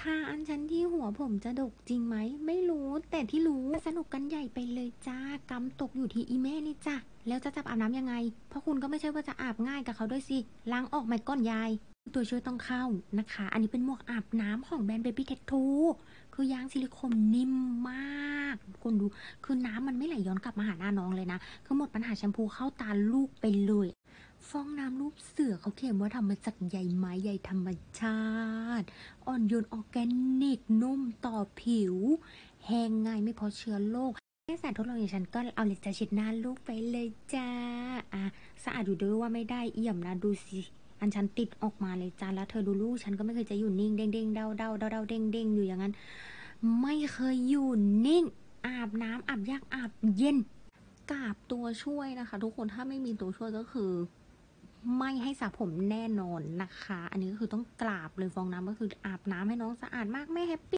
ทาอันชันที่หัวผมจะดกจริงไหมไม่รู้แต่ที่รู้สนุกกันใหญ่ไปเลยจ้ากำตกอยู่ที่อีแม่นี่จ้าแล้วจะจับอาบน้ำยังไงเพราะคุณก็ไม่ใช่ว่าจะอาบง่ายกับเขาด้วยสิล้างออกไหมก้อนยายตัวช่วยต้องเข้านะคะอันนี้เป็นหมวกอาบน้ำของแบรนด์ Baby Tattoo คือยางซิลิโคนนิ่มมากคุณดูคือน้ำมันไม่ไหลย้อนกลับมาหาหน้าน้องเลยนะคือหมดปัญหาแชมพูเข้าตาลูกไปเลยฟองน้ำรูปเสือเขาเขียนว่าทำมาจากใยไม้ใยธรรมชาติอ่อนโยนออร์แกนิกนุ่มต่อผิวแห้งง่ายไม่พอเชื้อโรคแค่สารทดลองอย่างฉันก็เอาเลจะเช็ดหน้าลูกไปเลยจ้าสะอาดอยู่ด้วยว่าไม่ได้เอี่ยมนะดูสิอันฉันติดออกมาเลยจ้าแล้วเธอดูลูกฉันก็ไม่เคยจะอยู่นิ่งเด้งเด้งเด้าเด้าเด้าเด้าเด้งเด้งอยู่อย่างนั้นไม่เคยอยู่นิ่งอาบน้ำอาบยากอาบเย็นกาบตัวช่วยนะคะทุกคนถ้าไม่มีตัวช่วยก็คือไม่ให้สระผมแน่นอนนะคะอันนี้ก็คือต้องกราบเลยฟองน้ำก็คืออาบน้ำให้น้องสะอาดมากไม่แฮปปี้